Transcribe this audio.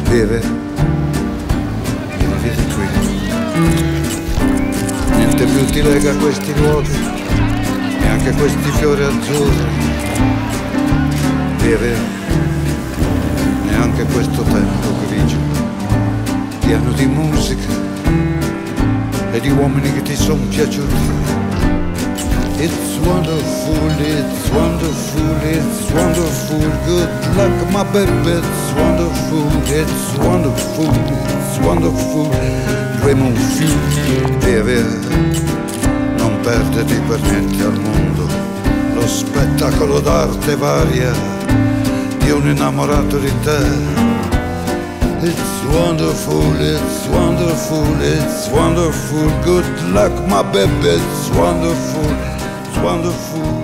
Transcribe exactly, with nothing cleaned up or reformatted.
vive una vita qui. Niente più ti lega a questi luoghi, neanche a questi fiori azzurri. Vive neanche questo tempo grigio, pieno di musica e di uomini che ti sono piaciuti. It's wonderful, it's wonderful, it's wonderful, good luck my baby, it's wonderful, it's wonderful, it's wonderful, Raymond Fiu, beve, non perderti per niente al mondo, lo spettacolo d'arte varia di un innamorato di te. It's wonderful, it's wonderful, it's wonderful, good luck my baby, it's wonderful, it's wonderful.